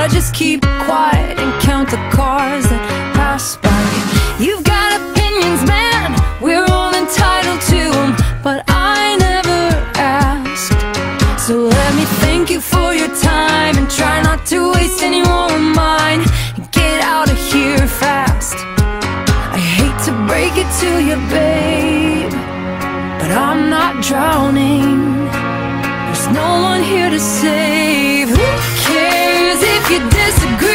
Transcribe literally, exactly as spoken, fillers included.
just keep quiet and count the cars that pass by. You've got opinions, man, we're all entitled to them, but I never asked. So let me thank you for your time, and try not to waste any more of mine, and get out of here fast. I hate to break it to you, babe, but I'm not drowning. There's no one here to save. Who cares if you disagree?